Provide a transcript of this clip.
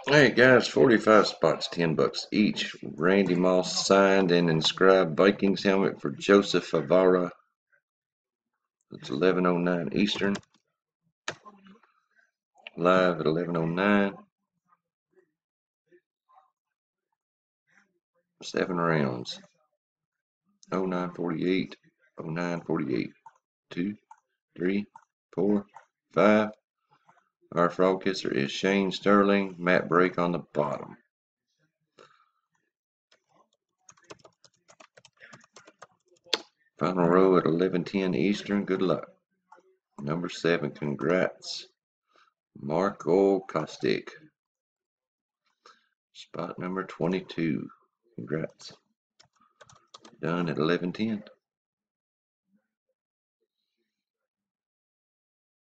Hey guys, 45 spots, $10 each. Randy Moss signed and inscribed Vikings helmet for Joseph Favara. It's 11:09 Eastern. Live at 11:09. 7 rounds. 09:48. 09:48. 2, 3, 4, 5. Our frog kisser is Shane Sterling. Matt Brake on the bottom. Final row at 11:10 Eastern. Good luck. Number 7, congrats. Marco Kostic. Spot number 22. Congrats. Done at 11:10.